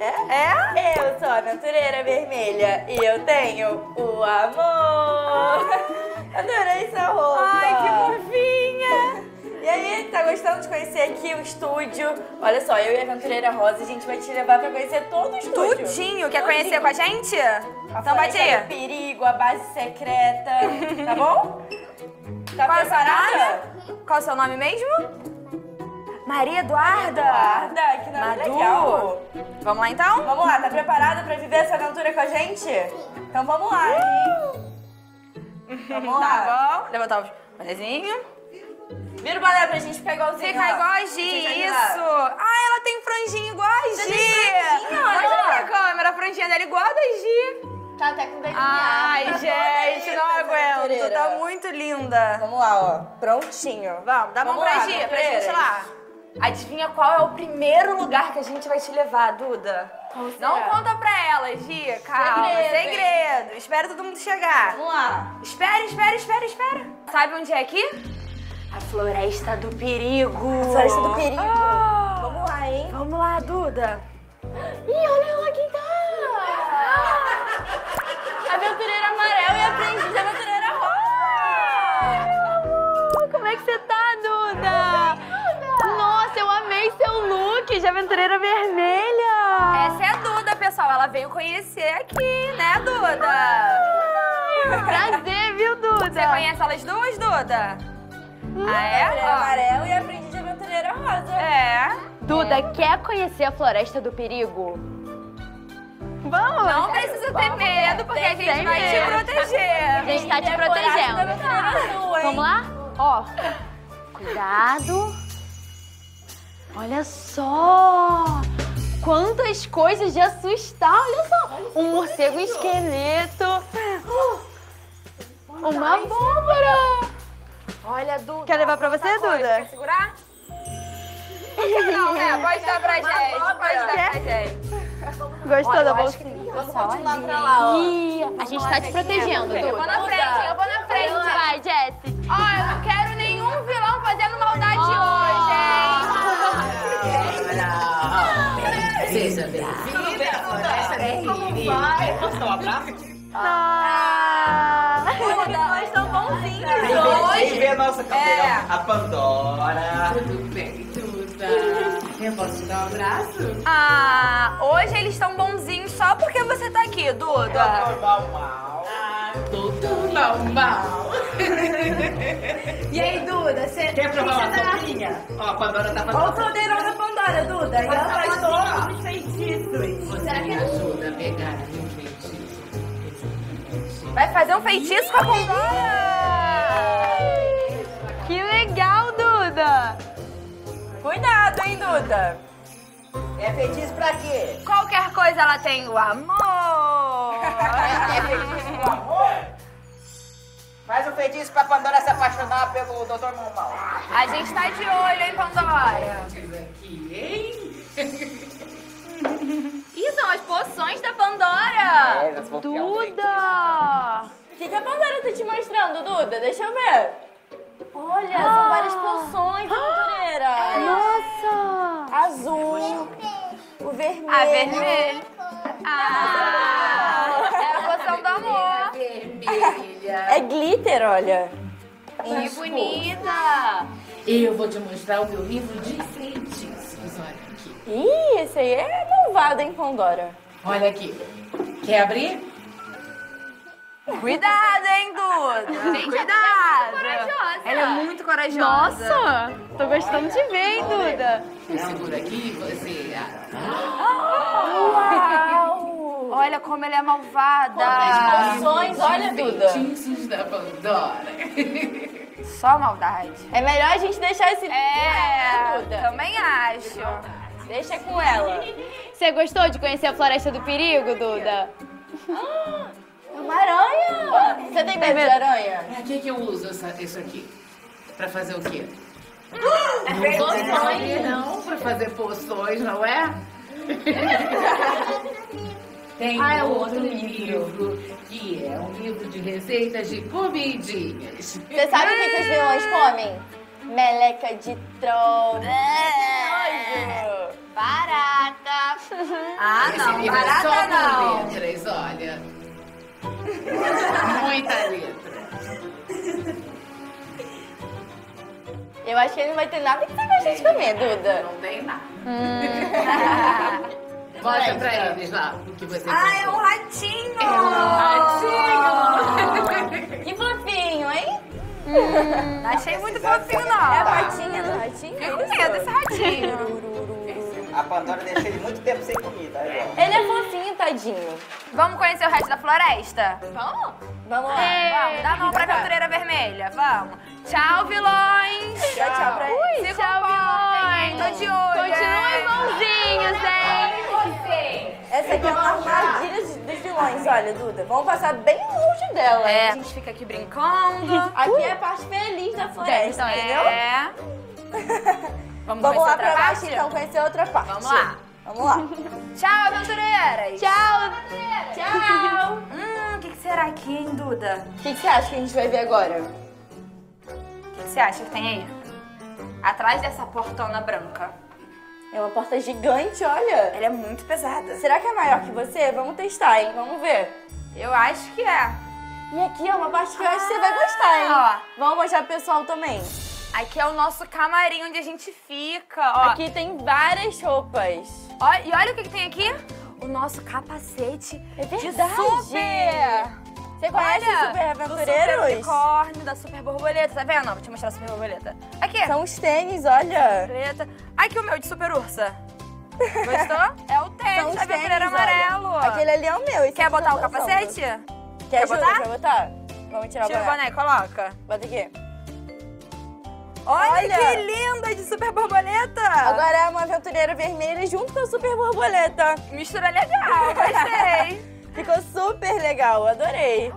É? Eu sou a aventureira vermelha e eu tenho o amor. Adorei essa roupa. Ai, que fofinha. E aí, tá gostando de conhecer aqui o estúdio? Olha só, eu e a aventureira Rosa, a gente vai te levar pra conhecer todo o estúdio. Tudinho. Quer conhecer com a gente? Então bate aí. Perigo, a base secreta, tá bom? Tá Qual é o seu preparada? nome? Qual é o seu nome mesmo? Maria Eduarda. Eduarda, que nome Madu. legal. Vamos lá então? Vamos lá, tá preparada pra viver essa aventura com a gente? Então vamos lá, hein? Vamos lá. Tá bom. Levantar os bonezinhos. Vira o balé pra gente ficar igualzinho. Fica ó. igual a Gi, isso. Ah, ela tem franjinha igual a Gi. franjinha, olha Olha lá. a câmera, a franjinha dela igual a da Gi. Tá até com o dedo Ai, miado. gente, não aguento. aventureira. Tá muito linda. Vamos lá, ó. Prontinho. Vamos, dá a mão Vamos pra lá, Gi, pra aventureiras. gente ir lá. Adivinha qual é o primeiro lugar que a gente vai te levar, Duda? Não será? conta pra ela, Gi. Calma, Segredo, hein? segredo. Espera todo mundo chegar. Vamos lá. Espera, espera, espera, espera. Sabe onde é aqui? A Floresta do Perigo. A Floresta do Perigo. Ah. Vamos lá, hein? Vamos lá, Duda. Ih, olha lá quem tá. Aventureira amarela e aprendiz de aventureira rosa. Como é que você tá, Duda? Nossa, eu amei seu look de aventureira vermelha. Essa é a Duda, pessoal. Ela veio conhecer aqui, né, Duda? Prazer, viu, Duda? Você conhece elas duas, Duda? Ah, é? Aventureira Ó. amarela e aprendiz de aventureira rosa. É. Duda, quer conhecer a Floresta do Perigo? Vamos! Não precisa ter medo, porque a gente Sem vai te medo. proteger. A gente tá te E é coragem da protegendo. aventureira azul, hein? Vamos lá? Ó, cuidado. Olha só! Quantas coisas de assustar, olha só! Um morcego esqueleto. Uma abóbora. Olha, Duda. Quer levar pra você, quanta coisa. Duda? Quer segurar? Não, né? Pode dar pra gente. Pode dar pra gente. Gostou Olha, da eu acho bolsinha? Vamos continuar pra lá, ó. Ih, a gente tá te protegendo, Eu vou Duda. na frente, eu vou na frente. Vai, Jessie. Ó, eu não quero nenhum vilão fazendo maldade hoje, hein? Seja bem-vinda à Floresta do Perigo. Posso dar um abraço? Nós estamos bonzinhos Vem hoje. ver a nossa campeã, É. a Pandora. Tudo bem, Duda? Eu posso te dar um abraço? Ah, hoje eles estão bonzinhos só porque você tá aqui, Duda. Normal, mal. Ah, tudo normal. E aí, Duda, você... Quer provar uma sopinha? Ó, a Pandora tá Olha o fazendo. caldeirão da Pandora, Duda. E ela faz todos os feitiços. Você me ajuda a pegar meu feitiço? Vai fazer um feitiço com a Pandora! Que legal, Duda. Cuidado, hein, Duda. É feitiço pra quê? Qualquer coisa ela tem o amor! É feitiço do amor? Faz um feitiço pra Pandora se apaixonar pelo Dr. Normal. A gente tá de olho, hein, Pandora? Isso aqui, hein? Ih, são as poções da Pandora! elas vão criar um feitiço. Duda. O que a Pandora tá te mostrando, Duda? Deixa eu ver. Olha, são várias poções, aventureira. Nossa. Azul, o vermelho. A vermelha. Ah! É a poção do amor. Vermelha. É glitter, olha. Que bonita! Eu vou te mostrar o meu livro de feitiços. Olha aqui. Ih, esse aí é malvado, hein, Pandora? Olha aqui. Quer abrir? Cuidado, hein, Duda? Cuidado! corajosa. Ela é muito corajosa. Nossa, tô gostando de ver, hein, Duda. Eu seguro aqui e você... Uau! Olha como ela é malvada. Quantas poções, olha, de Duda. feitiços da Pandora. Só maldade. É melhor a gente deixar esse livro com ela, né, Duda? Também acho. Deixa com ela. Você gostou de conhecer a Floresta do Perigo, Duda? É uma aranha. Você tem medo de aranha? Pra que eu uso isso aqui? Pra fazer o quê? Poções. Não, pra fazer poções, não é? Tem Ah, é outro outro livro, que é um livro de receitas de comidinhas. Você sabe o que os vilões comem? Meleca de troll. Nojo. Barata. Ah, Esse não, livro é barata só não. com letras, olha. Muita letra. Eu acho que ele não vai ter nada que você gosta de comer, Duda. Não tem nada. Mostra pra eles lá o que você Ah, é um comprou. ratinho. Que fofinho, hein? Não achei muito fofinho, É não. a patinha do ratinho? Fiquei com medo desse ratinho. A Pandora deixou ele muito tempo sem comida. Aí, ó. Ele é fofinho, tadinho. Vamos conhecer o resto da floresta? Vamos? Vamos lá. Vamos, dá a mão pra aventureira vermelha, vamos. Tchau, vilões. Tchau pra ele. Se comportem, tô de olho. Continuem bonzinhos, hein? Essa aqui é uma armadilha dos vilões, olha, Duda. Vamos passar bem longe dela. É, a hein? gente fica aqui brincando. Aqui é a parte feliz da floresta, entendeu? É. Vamos Vamos lá conhecer pra outra baixo, parte? então, conhecer outra parte. Vamos lá. Vamos lá. Tchau, aventureiras. Tchau. Tchau. O que será aqui, hein, Duda? O que você acha que a gente vai ver agora? O que você acha que tem aí? Atrás dessa portona branca. É uma porta gigante, olha. Ela é muito pesada. Será que é maior que você? Vamos testar, hein? Vamos ver. Eu acho que é. E aqui é uma parte que eu acho que você vai gostar, hein? Ó. Vamos mostrar pro pessoal também. Aqui é o nosso camarim onde a gente fica, ó. Aqui tem várias roupas. Ó, e olha o que tem aqui. O nosso capacete É de verdade. super. Você conhece Olha, os super do super aventureiros? unicórnio, da super borboleta. Tá vendo? Ó, vou te mostrar a super borboleta. Aqui. São os tênis, olha. Borboleta. Aqui o meu de super ursa. Gostou? É o São tênis os da aventureira tênis, amarelo. olha. Aquele ali é o meu. esse Quer aqui botar eu o tô usando. capacete? Quer botar? ajuda? Quer botar? Vamos tirar Tira o o boné. boné e coloca. Bota aqui. Olha, Olha. que linda de super borboleta. Agora é uma aventureira vermelha junto com a super borboleta. Mistura legal, gostei. Ficou super legal, adorei.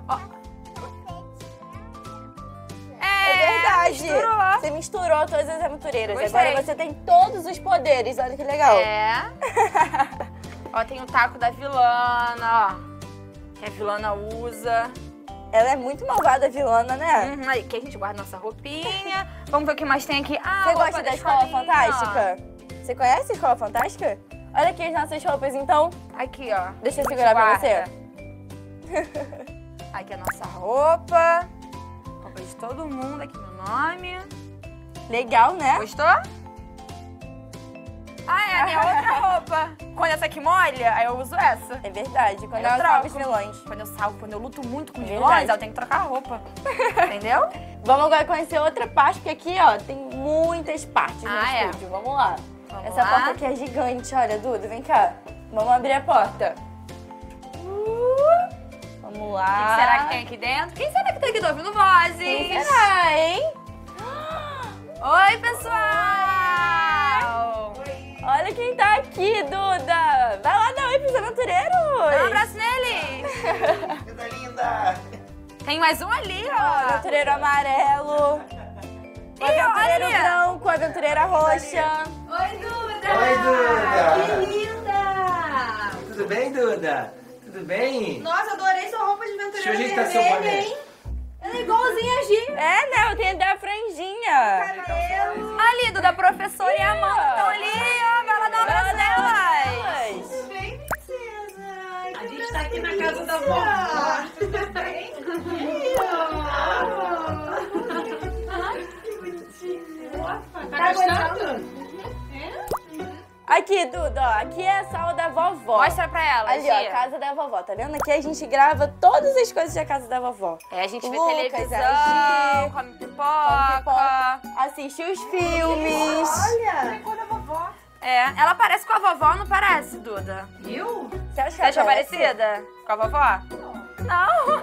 É verdade. Misturou. Você misturou todas as aventureiras. Gostei. Agora você tem todos os poderes. Olha que legal. É. Ó, tem o taco da vilana, ó. Que a vilana usa. Ela é muito malvada, a vilana, né? Aí, aqui a gente guarda nossa roupinha. Vamos ver o que mais tem aqui. Ah, Você roupa gosta da Escola Fantástica? Você conhece a Escola Fantástica? Olha aqui as nossas roupas, então. Aqui, ó. Deixa eu A gente segurar pra guarda. você. Aqui a nossa roupa. Roupa de todo mundo, aqui meu nome. Legal, né? Gostou? Ah, é a minha outra roupa. Quando essa aqui molha, aí eu uso essa. É verdade. Quando Eu ela salva os troco. vilões. Quando eu salvo, quando eu luto muito com os Verdade. vilões, eu tenho que trocar a roupa. Entendeu? Vamos agora conhecer outra parte, porque aqui, ó, tem muitas partes no Ah, é. estúdio. Vamos lá. Vamos Essa lá. porta aqui é gigante. Olha, Duda, vem cá. Vamos abrir a porta. Vamos lá. O que será que tem aqui dentro? Quem será que tem aqui? Tô ouvindo vozes. Quem será, hein? Oi, pessoal! Olha quem tá aqui, Duda. Vai lá dar oi pros aventureiros. Dá um abraço neles. Coisa linda. Tem mais um ali, ó. Aventureiro amarelo. O Ih, aventureiro olha ali. branco, a aventureira roxa. Oi, Duda! Oi, Duda! Que linda! Tudo bem, Duda? Tudo bem? Nossa, adorei sua roupa de Deixa eu ajeitar seu boné. Ela é igualzinha a Gi. É, né? Eu tenho até a franjinha. Ali, do da professora e a mão estão ali, ó. Vai lá dar um abraço nelas. Bem, princesa! A gente tá aqui na casa da vovó. Tudo bem? Que bonitinho. Tá gostando? Aqui, Duda, ó. Aqui é a sala da vovó. Mostra pra ela, Ali, Gi. ó, a casa da vovó. Tá vendo? Aqui a gente grava todas as coisas da casa da vovó. É, a gente vê Lucas, televisão, a Gi, come come pipoca. pipoca, assiste os filmes. É, ela parece com a vovó, não parece, Duda? Viu? Você acha que Você achou ela parece? parecida com a vovó? Não.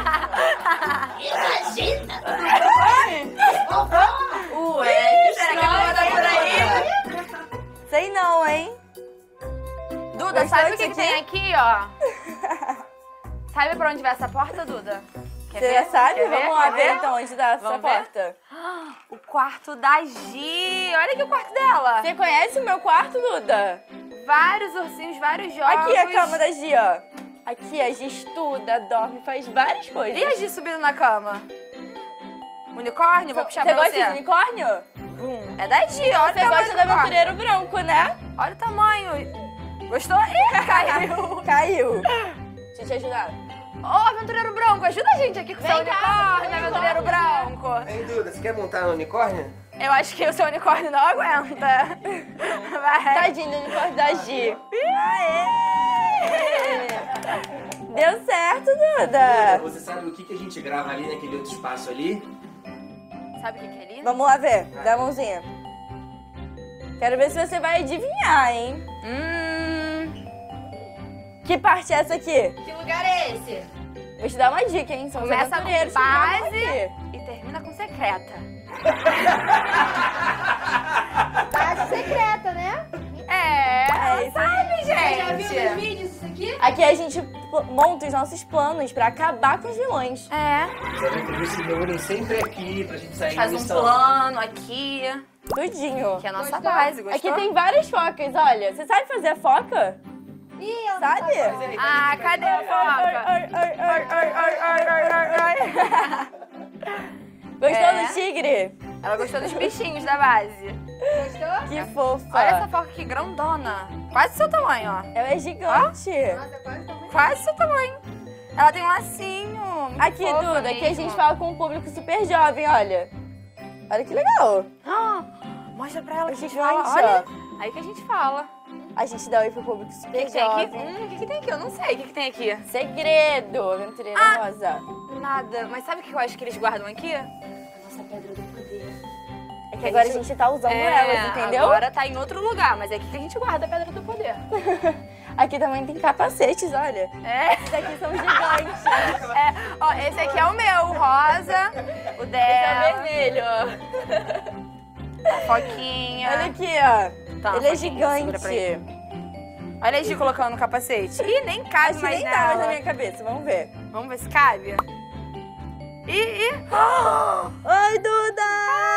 Ué, Será que a vovó tá por aí? sei não, hein? Duda, Gostou sabe o que disso tem aqui, ó? Sabe pra onde vai essa porta, Duda? Quer Você ver? já sabe? Quer Vamos lá Quer ver então onde dá essa Vamos ver? porta. O quarto da Gi. Olha aqui o quarto dela. Você conhece o meu quarto, Duda? Vários ursinhos, vários jogos. Aqui a cama da Gi, ó. Aqui a Gi estuda, dorme, faz várias coisas. E a Gi subindo na cama? Unicórnio? Vou puxar Você pra gosta você. de unicórnio? É da Gi, olha o Você tamanho gosta do do unicórnio. aventureiro branco, né? Olha o tamanho. Gostou? Ih, caiu. Caiu. Deixa eu te ajudar. Ô, aventureiro branco, ajuda a gente aqui com o seu unicórnio, aventureiro branco. Ei, Duda, você quer montar no unicórnio? Eu acho que o seu unicórnio não aguenta. Vai. Tadinho do unicórnio da Gi. Aê! Deu certo, Duda. Você sabe o que a gente grava ali naquele outro espaço ali? Sabe o que é ali? Vamos lá ver. Dá a mãozinha. Quero ver se você vai adivinhar, hein? Que parte é essa aqui? Que lugar é esse? Vou te dar uma dica, hein? São os Começa com aventureiros que gravam base aqui. e termina com secreta. Base secreta, né? É, isso aí. sabe, Já viu gente? nos vídeos isso aqui? Aqui a gente monta os nossos planos pra acabar com os vilões. É, Os aventureiros se reúnem sempre aqui pra gente sair faz em um missão. plano aqui, Tudinho. que é a nossa Gostou? base, gostou? Aqui tem várias focas, olha. Você sabe fazer a foca? Ih, ela Sabe? Ah, cadê a foca? Gostou É. do tigre? Ela gostou dos bichinhos da base. gostou? Que fofa. Olha essa foca aqui, grandona. Quase seu tamanho, ó. Ela é gigante. Nossa, quase tá muito... Quase seu tamanho. Ela tem um lacinho. muito Aqui, fofa Duda, aqui a mesmo. gente fala com um público super jovem, olha. Olha que legal. Ah, mostra pra ela que a gente Gigante, fala. Olha, aí que a gente fala. A gente dá oi pro público O super que tem aqui? jovem. O que tem aqui? Eu não sei o que tem aqui. Segredo, aventureira rosa. Nada. Mas sabe o que eu acho que eles guardam aqui? Nossa pedra do poder. É que agora a gente tá usando elas, entendeu? Agora tá em outro lugar, mas é aqui que a gente guarda a Pedra do Poder. Aqui também tem capacetes, olha. É. Esses aqui são gigantes. Ó, esse aqui é o meu, o rosa. O Esse é dela. o vermelho, ó. A foquinha. Olha aqui, ó. Tá, Ele é foquinha, segura pra gigante. Olha a Gi colocando o capacete. Ih, nem cabe Acho que mais nem tá mais nela. na minha cabeça, vamos ver. Vamos ver se cabe. Ih. Oi, Duda!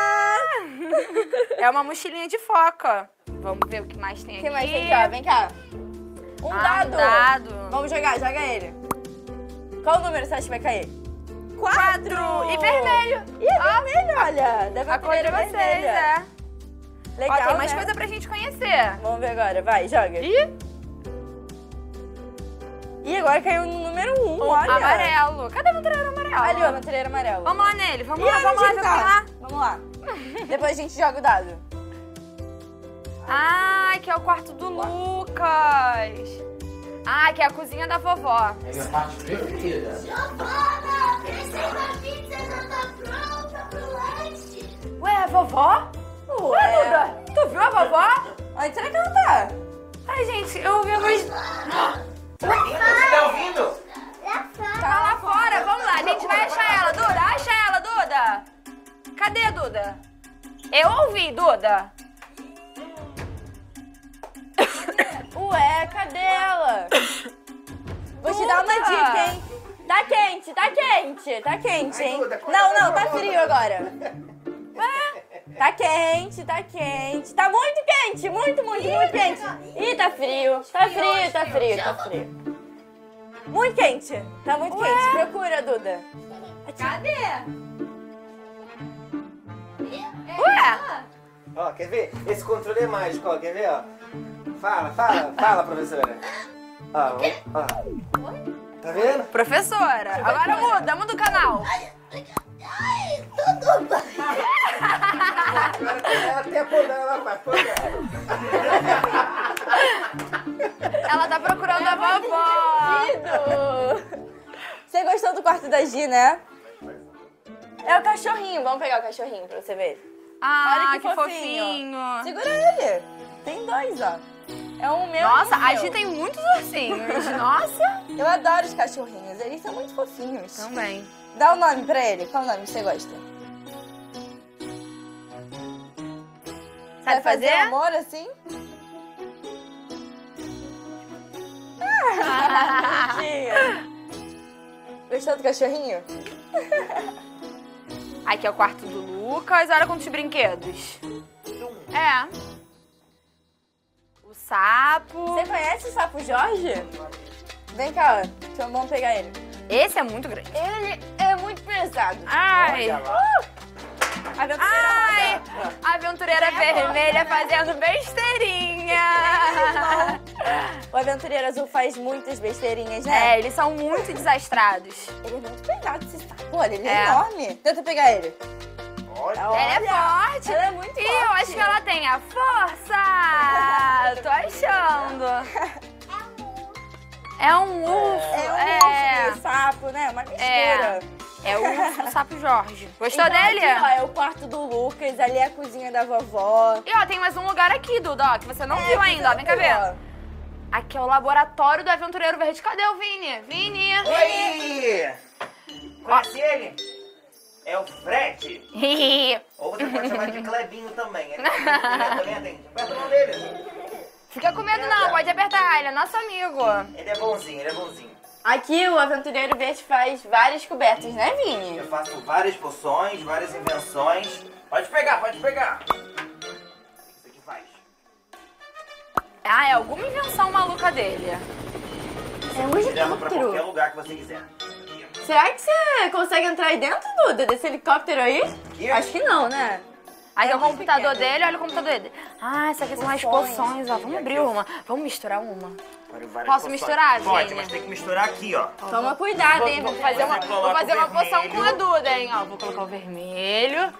É uma mochilinha de foca. Vamos ver o que mais tem O aqui. que mais tem aqui, ó? Vem cá. Um dado. Um dado. Vamos jogar, joga ele. Qual o número você acha que vai cair? 4. E vermelho. Ih, é vermelho, olha. Da A cor de aventureira vocês, vermelha. é. Legal, Ó, tem mais né? coisa pra gente conhecer. Vamos ver agora, vai, joga. Ih, agora caiu no número 1, olha. Amarelo. Cadê o aventureiro amarelo? Ali, ó, aventureira amarelo. Vamos lá nele, vamos Ih, lá, olha vamos lá, onde ele vamos tá. lá. Vamos lá. Depois a gente joga o dado. Ah, que é o quarto do Lucas. Ah, que é a cozinha da vovó. É minha parte preferida. Giovana, receba a pizza já tá pronta pro lanche. Ué, a vovó? Ué, Duda, tu viu a vovó? Onde será que ela tá? Ai, gente, eu ouvi a voz... Você tá ouvindo? Tá lá fora, vamos lá, a gente vai achar ela. Duda, acha ela, Duda. Cadê, Duda? Eu ouvi, Duda. Ué, cadê ela? Vou te dar uma Duda! dica, hein? Tá quente, tá quente, tá quente, hein? Duda, quando Não, ela não, tá volta? frio agora. Tá quente, tá quente. Tá muito quente, muito quente. Ih, tá frio, tá frio, tá frio, tá frio. Muito quente, tá muito quente. Procura, Duda. Cadê? Ué? Ó, quer ver? Esse controle é mágico, ó. Quer ver, ó? Fala, professora. Ó, ó. Tá vendo? Professora, agora muda o canal. Ai, tudo bem. Agora ela até apontando, ela vai apontando. Ela tá procurando a vovó. Querido! Você gostou do quarto da Gi, né? É o cachorrinho. Vamos pegar o cachorrinho pra você ver. Ah, Olha que que fofinho. fofinho. Segura ele. Tem dois, ó. É um meu Nossa, e um a meu. Gi tem muitos ursinhos. Nossa. Eu adoro os cachorrinhos. Eles são muito fofinhos. Também. Dá um nome pra ele. Qual nome você gosta? Sabe fazer? amor assim? Bonitinho. Gostou do cachorrinho? Aqui é o quarto do Lucas. Olha quantos brinquedos. É. O sapo. Você conhece o Sapo Jorge? Vem cá, ó. Vamos pegar ele. Esse é muito grande. Ele é muito pesado. Ai. Olha lá. Aventureira Ai, rosa. a aventureira vermelha fazendo besteirinha. O Aventureiro Azul faz muitas besteirinhas, né? É, eles são muito desastrados. Ele é muito pesado, esse sapo. Olha, ele é É. enorme. Tenta pegar ele. Olha. Ela é forte. Ela é muito E forte. eu acho que ela tem a força. Tô achando. É um urso. É um urso, sapo, né? Uma mistura. É o urso do Sapo Jorge. Gostou Então, dele? aqui, ó, é o quarto do Lucas, ali é a cozinha da vovó. E ó, tem mais um lugar aqui, Duda, ó, que você não viu ainda, ó. Vem cá Aqui, ver. ó. Aqui é o laboratório do Aventureiro Verde. Cadê o Vini? Vini! Oi! Conhece ele? É o Fred. Ou você pode chamar de Clebinho também. Ele também atende. Aperta a mão dele. Fica com medo não, pode apertar, ele é nosso amigo. Ele é bonzinho, ele é bonzinho. Aqui o Aventureiro Verde faz várias cobertas, né, Vini? Eu faço várias poções, várias invenções. Pode pegar, pode pegar. O que isso aqui faz? Ah, é alguma invenção maluca dele. É um Leva pra qualquer helicóptero. lugar que você quiser. Será que você consegue entrar aí dentro, Duda, desse helicóptero aí? Aqui? Acho que não, né? Aí é o muito computador pequeno. dele, olha o computador dele. Ah, essa aqui são as Poções. poções, ó. Vamos abrir uma. Vamos misturar uma. Várias Posso poções. misturar, Pode, Vini? mas tem que misturar aqui, ó. Toma cuidado, hein? Vou fazer uma, Você vou coloca fazer o uma poção vermelho. com a Duda, hein? Ó, vou colocar o vermelho.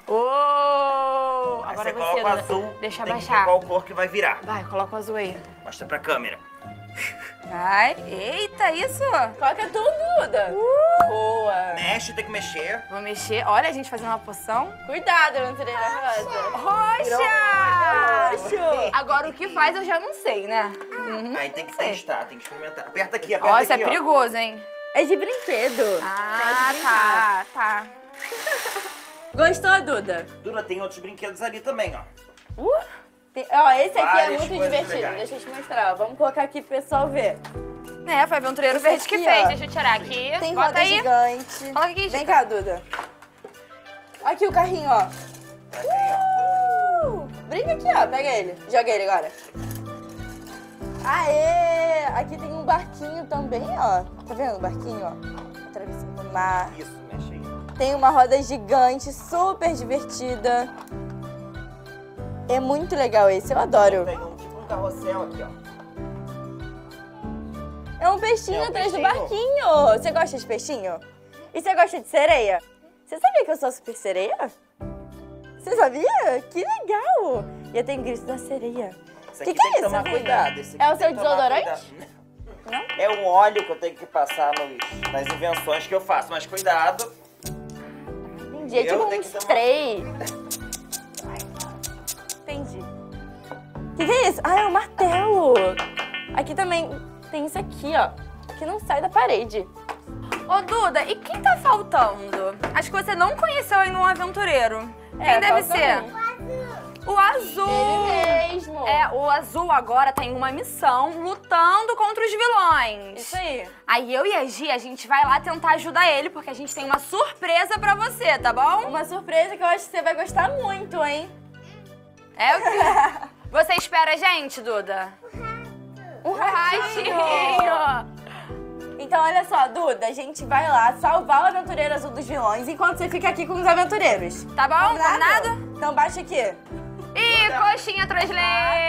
Oh! Aí Agora você você, coloca o Duda. azul. Deixa tem que ver abaixar. qual cor que vai virar. Vai, coloca o azul aí. Mostra pra câmera. Vai. Eita, isso! Coloca tudo, Duda. Boa. Mexe, tem que mexer. Vou mexer. Olha, a gente fazendo uma poção. Cuidado, Aventureira Rosa. Roxa! Roxo. Agora o que faz eu já não sei, né? Aí tem que sei. testar, tem que experimentar. Aperta aqui, aperta Ó, aqui, isso é ó. perigoso, hein? É de brinquedo. Ah, tá. Gostou, Duda? Duda, tem outros brinquedos ali também, ó. Ó, esse aqui é Várias muito coisas divertido. legais. Deixa eu te mostrar. Ó. Vamos colocar aqui pro pessoal ver. É, foi o Aventureiro Esse Verde que aqui, fez. ó. Deixa eu tirar aqui. Tem Bota roda aí. gigante. Coloca aqui, Vem Chica. cá, Duda. Aqui o carrinho, ó. Brinca aqui, ó. Pega ele. Joga ele agora. Aê! Aqui tem um barquinho também, ó. Tá vendo o barquinho, ó? Atravessando o mar. Isso, mexe aí. Tem uma roda gigante, super divertida. É muito legal esse, eu adoro. Tem tipo um carrossel aqui, ó. É um peixinho É um atrás do peixinho. barquinho. Você gosta de peixinho? E você gosta de sereia? Você sabia que eu sou super sereia? Você sabia? Que legal! E eu tenho grito da sereia. Isso Que aqui que tem é que isso, tomar Vini? cuidado. Esse aqui É o tem seu que tomar desodorante? cuidado. Não? É um óleo que eu tenho que passar nas invenções que eu faço. Mas cuidado. Entendi. É tipo Eu um tenho que tomar- spray. Entendi. O que é isso? Ah, é um martelo. Aqui também tem isso aqui, ó. Que não sai da parede. Ô, Duda, e quem tá faltando? Acho que você não conheceu ainda um aventureiro. Quem deve falta ser? um. O Azul. Ele mesmo. É, o Azul agora tem uma missão lutando contra os vilões. Isso aí. Aí eu e a Gi, a gente vai lá tentar ajudar ele, porque a gente tem uma surpresa pra você, tá bom? Uma surpresa que eu acho que você vai gostar muito, hein? É o quê? Você espera a gente, Duda? Um Ratinho! Então, olha só, Duda, a gente vai lá salvar o Aventureiro Azul dos vilões enquanto você fica aqui com os aventureiros. Tá bom? Combinado? Então baixa aqui. Ih, coxinha translay!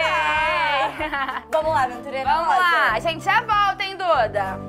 Vamos lá, Aventureiro Vamos Rosa. lá, a gente já volta, hein, Duda?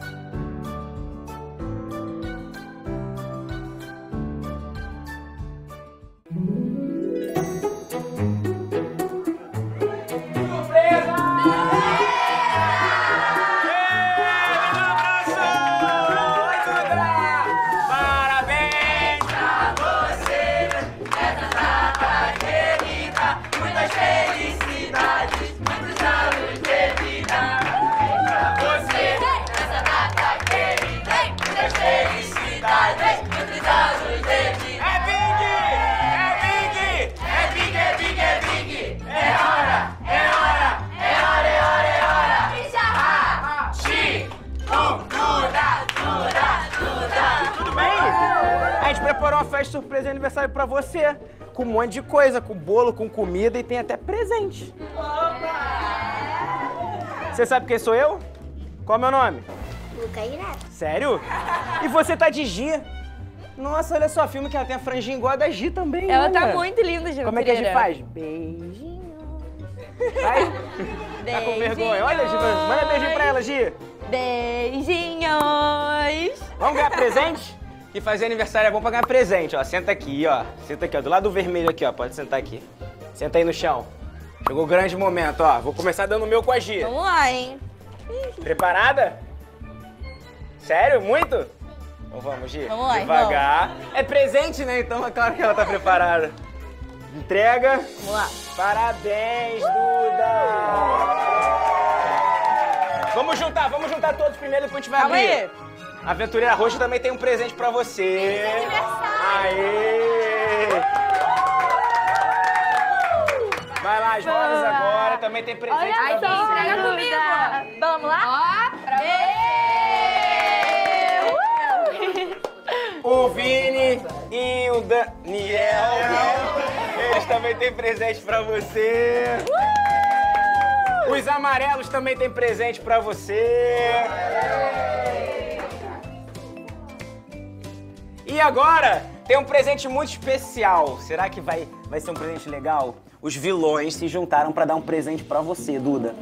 Parabéns pra você, essa data querida, muitas felicidades, muitos anos de vida. Pra você, essa data querida, muitas felicidades, muitos anos de vida. É Big! É Big! É Big, é Big, é Big! É hora, é hora, é hora, é hora, é hora! Tudo bem? A gente preparou uma festa surpresa de aniversário pra você. Com um monte de coisa, com bolo, com comida e tem até presente. Você sabe quem sou eu? Qual é o meu nome? Luca Irato. Sério? E você tá de Gi? Nossa, olha só, filme que ela tem a franjinha igual a da Gi também. Ela olha. tá muito linda, gente. Como é que a gente faz? Beijinho. Vai. Tá com vergonha. Olha, Gi, manda beijinho pra ela, Gi. Beijinhos. Vamos ganhar presente? E fazer aniversário é bom pra ganhar presente, ó. Senta aqui, ó. Senta aqui, ó. Do lado do vermelho aqui, ó. Pode sentar aqui. Senta aí no chão. Chegou o grande momento, ó. Vou começar dando o meu com a Gi. Vamos lá, hein? Preparada? Sério? Muito? Então vamos, Gi. Vamos lá, devagar. É presente, né? Então é claro que ela tá preparada. Entrega. Vamos lá. Parabéns, Duda! Vamos juntar todos primeiro, depois a gente vai Calma abrir. aí. A Aventureira Roxa também tem um presente pra você. Aê! Vai lá, as bolas agora, também tem presente Olha pra só, você. entrega comigo. Vamos lá? Ó, pra O Vini e o Daniel, eles também têm presente pra você. Os amarelos também têm presente pra você. E agora tem um presente muito especial. Será que vai ser um presente legal? Os vilões se juntaram pra dar um presente pra você, Duda.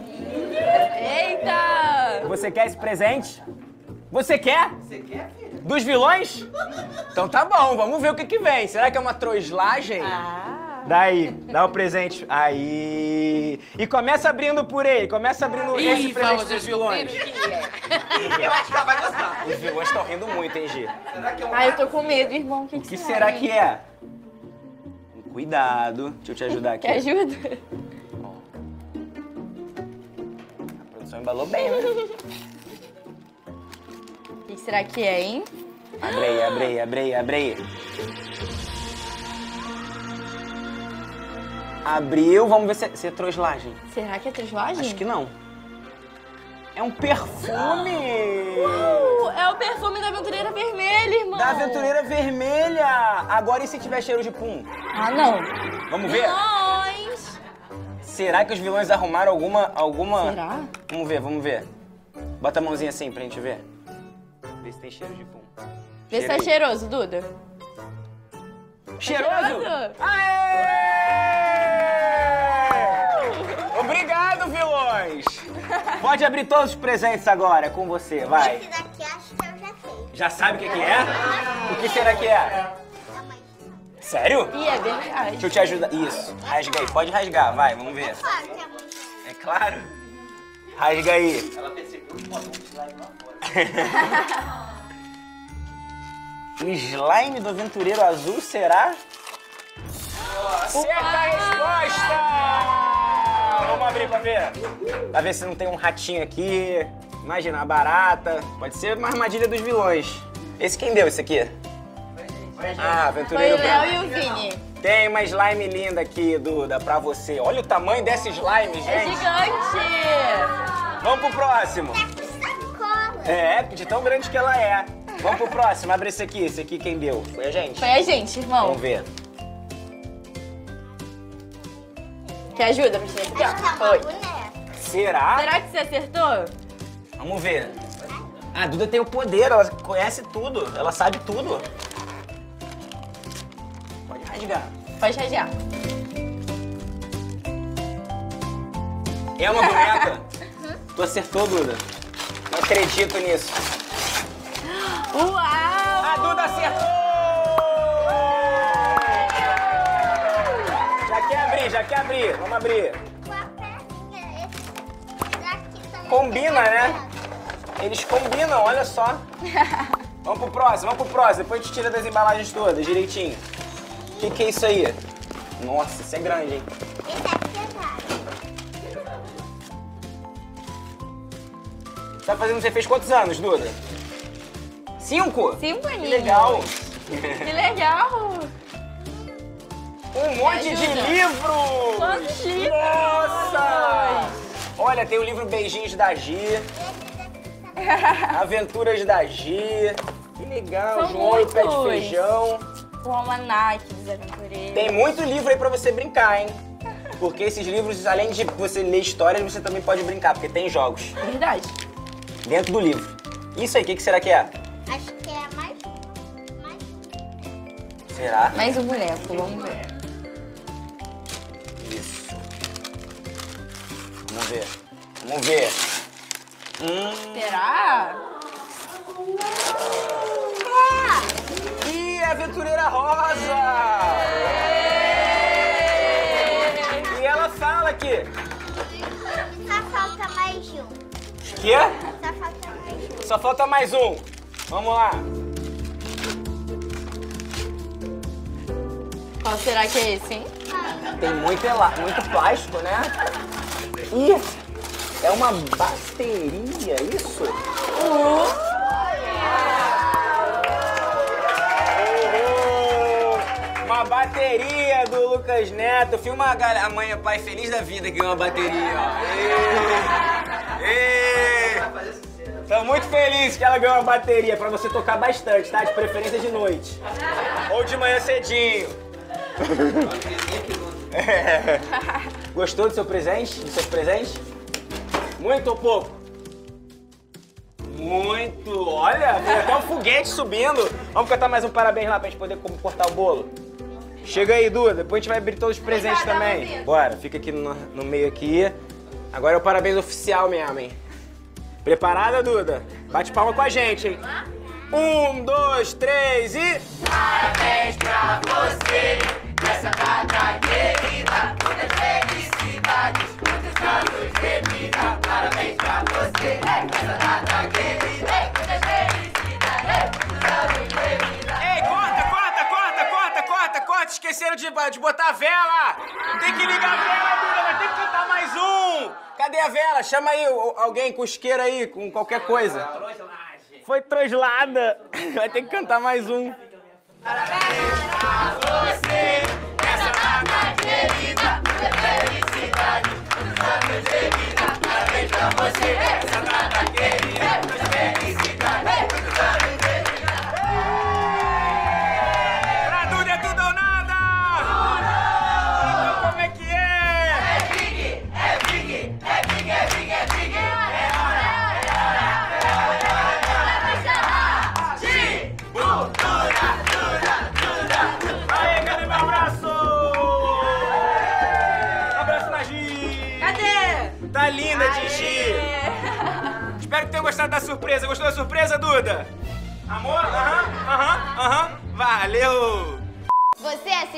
Eita! Você quer esse presente? Você quer? Você quer, filha? Dos vilões? Então tá bom, vamos ver o que vem. Será que é uma troslagem? Daí, dá o presente. Aí. E começa abrindo por ele, começa abrindo esse presente dos vilões. Eu acho que ela vai gostar. Os vilões estão rindo muito, hein, Gi? Será que é um Ai, eu tô com medo, irmão. O O que será que é? Cuidado, deixa eu te ajudar aqui. Quer ajuda? A produção embalou bem, né? O que será que é, hein? Abre aí, abre aí, abre aí, abre aí. Abriu, vamos ver se é troslagem. Será que é troslagem? Acho que não. É um perfume! É o perfume da Aventureira Vermelha, irmão. Da Aventureira Vermelha! Agora e se tiver cheiro de pum? Ah, não. Vamos ver? Vilões. Será que os vilões arrumaram alguma... Será? Vamos ver, vamos ver. Bota a mãozinha assim pra gente ver. Vê se tem cheiro de pum. Vê se tá aí. cheiroso, Duda. Cheiroso? cheiroso? Aê! Obrigado, vilões! Pode abrir todos os presentes agora, é com você, vai. Esse daqui acho que eu já sei. Já sabe o que é? O que será que é? Sério? Ih, é verdade. Deixa eu te ajudar. Isso, rasga aí. Pode rasgar, vai, vamos ver. Claro que é muito. É claro? Rasga aí. Ela percebeu que botou um slime lá fora. O slime do Aventureiro Azul será? Certa a resposta! Vamos abrir pra ver. Pra ver se não tem um ratinho aqui. Imagina, uma barata. Pode ser uma armadilha dos vilões. Esse quem deu esse aqui? Ah, Foi Aventureiro o Léo Branco. e o Vini. Tem uma slime linda aqui, Duda, pra você. Olha o tamanho dessa slime, É gente. gigante. Vamos pro próximo. Sacola. É, de tão grande que ela é. Vamos pro próximo. Abre esse aqui. Esse aqui quem deu? Foi a gente. Foi a gente, irmão. Vamos ver. Quer ajuda pra gente? Acho que é uma Foi. boneca. Será? Será que você acertou? Vamos ver. A Duda tem o poder, ela conhece tudo. Ela sabe tudo. Pode rasgar. Pode rasgar. É uma boneca? Tu acertou, Duda. Não acredito nisso. Uau! A Duda acertou! Já quer abrir. Vamos abrir. Com a perninha, esse daqui também. Combina, né? Eles combinam, olha só. Vamos pro próximo. Depois a gente tira das embalagens todas, direitinho. O que é isso aí? Nossa, isso é grande, hein? Esse aqui é caro. Tá fazendo, você fez quantos anos, Duda? 5? 5 Que aninhos. legal. Que legal. Um monte de ajuda. livro! Quantos livros? Nossa! Olha, tem o livro Beijinhos da Gi, Aventuras da Gi. Que legal, São João e o Pé de muitos. Feijão. O almanac dos aventureiros. Tem muito livro aí pra você brincar, hein? Porque esses livros, além de você ler histórias, você também pode brincar, porque tem jogos Verdade. dentro do livro. Isso aí, o que será que é? Acho que é mais. Será? Mais um boneco, vamos ver. Isso. ver. Vamos ver. Será? Ih, aventureira rosa! E ela fala aqui. Só falta mais um. Quê? Só falta mais um. Só falta mais um. Vamos lá. Qual será que é esse, hein? Tem muito plástico, né? Ih, é uma bateria, isso? Uma bateria do Lucas Neto. Filma a mãe e o pai feliz da vida que ganhou uma bateria, ó. Tô muito feliz que ela ganhou uma bateria pra você tocar bastante, tá? De preferência de noite. Ou de manhã cedinho. Gostou do seu presente? Dos seus presentes? Muito ou pouco? Muito! Olha, tem até um foguete subindo. Vamos cantar mais um parabéns lá pra gente poder cortar o bolo. Chega aí, Duda. Depois a gente vai abrir todos os presentes também. Bora, fica aqui no meio aqui. Agora é o parabéns oficial mesmo, hein? Preparada, Duda? Bate palma com a gente, hein? 1, 2, 3 e... Parabéns pra você, nessa data querida. Muitas felicidades, muitos anos de vida. Parabéns pra você, nessa data querida. Muitas felicidades, muitos anos de vida. Ei, corta! Esqueceram de botar a vela! Tem que ligar a vela, Duda! Vai ter que cantar mais um! Cadê a vela? Chama aí alguém com isqueiro aí, com qualquer coisa. Foi troslada! Vai ter que cantar mais um. Parabéns pra você, nessa data querida. Muitas felicidades, muitos anos de vida. Parabéns pra você, nessa data querida. Muitas felicidades, muitos anos de vida. Pra Duda é tudo ou nada! Então como é que é? É big, é big, é big, é big, é big. É hora, é hora, é hora, é hora pra encerrar. Duda. Aê, cadê meu abraço? Abraço na Gi! Cadê? Tá linda, Gigi! Espero que tenham gostado da surpresa. Gostou da surpresa, Duda? Amor? Aham. Valeu! Você